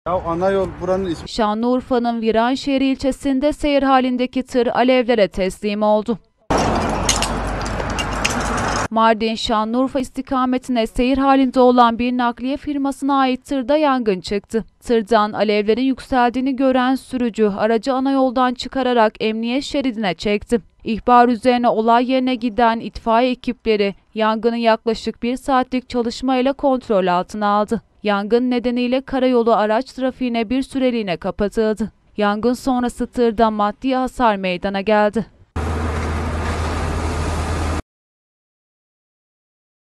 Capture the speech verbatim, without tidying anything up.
Ya ana yol buranın ismi. Şanlıurfa'nın Viranşehir ilçesinde seyir halindeki tır alevlere teslim oldu. Mardin-Şanlıurfa istikametine seyir halinde olan bir nakliye firmasına ait tırda yangın çıktı. Tırdan alevlerin yükseldiğini gören sürücü aracı ana yoldan çıkararak emniyet şeridine çekti. İhbar üzerine olay yerine giden itfaiye ekipleri yangını yaklaşık bir saatlik çalışmayla kontrol altına aldı. Yangın nedeniyle karayolu araç trafiğine bir süreliğine kapatıldı. Yangın sonrası tırda maddi hasar meydana geldi.